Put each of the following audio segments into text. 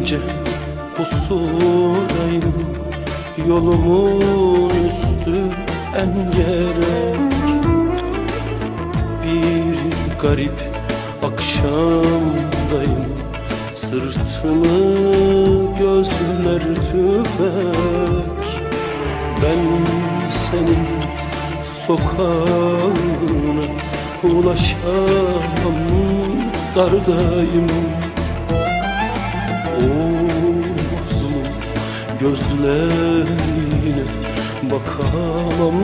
ince pusudayım, yolumun üstü engerek. Bir garip akşamdayım, sırtımı gözler tüfek. Ben senin sokağına ulaşamam, dardayım. O mazlum gözlerine bakamam,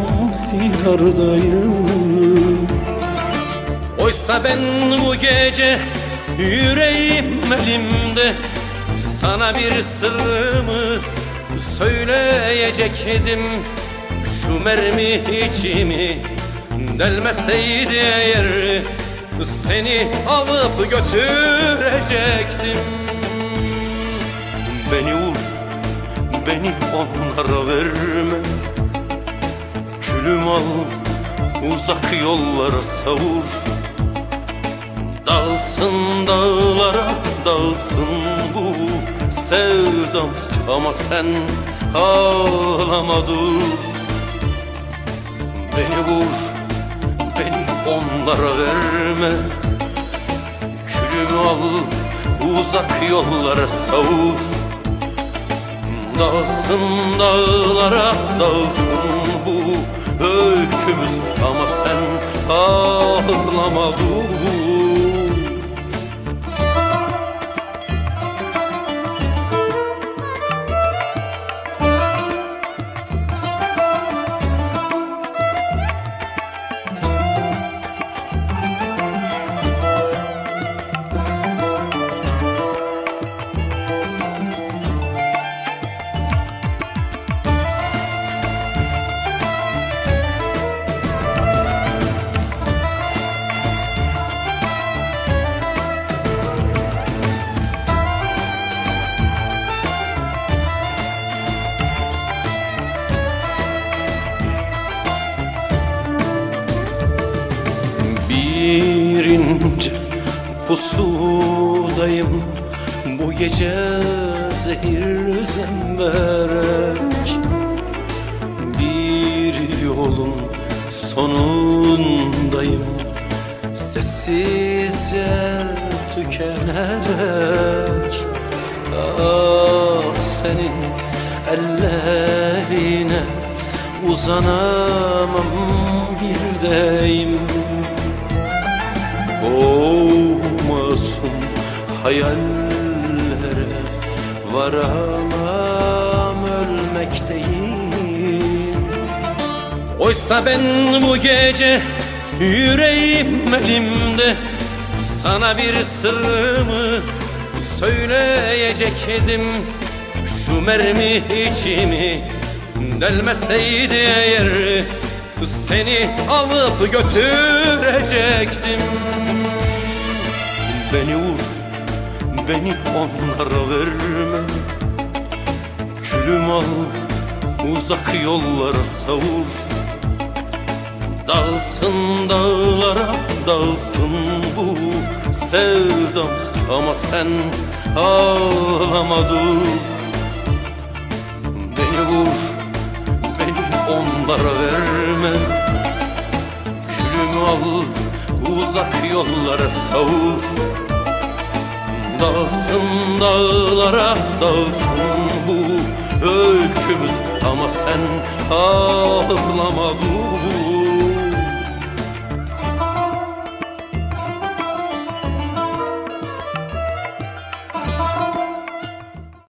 firadayım. Oysa ben bu gece yüreğim elimde, sana bir sırrımı söyleyecektim. Şu mermi içimi delmeseydi eğer, seni alıp götürecektim. Beni vur, beni onlara verme, külüm al, uzak yollara savur. Dağılsın dağlara, dağılsın bu sevdam, ama sen ağlama dur. Beni vur, beni onlara verme, külümü al, uzak yollara savur. Dağılsın dağlara, dağılsın bu öykümüz, ama sen ağlama dur. Bir ince pusudayım, bu gece zehir zemberek. Bir yolun sonundayım, sessizce tükenerek. Ah, senin ellerine uzanamam bir deyim. O masum hayallere varamam, ölmekteyim. Oysa ben bu gece yüreğim elimde, sana bir sırrımı söyleyecektim. Şu mermi içimi delmeseydi eğer, seni alıp götürecektim. Beni vur, beni onlara verme, külüm al, uzak yollara savur. Dağılsın dağlara, dağılsın bu sevdam, ama sen ağlama dur. Beni vur, beni onlara verme, külümü al, uzak yollara savur. Dağılsın dağlara, dağılsın bu öykümüz, ama sen ağlama dur.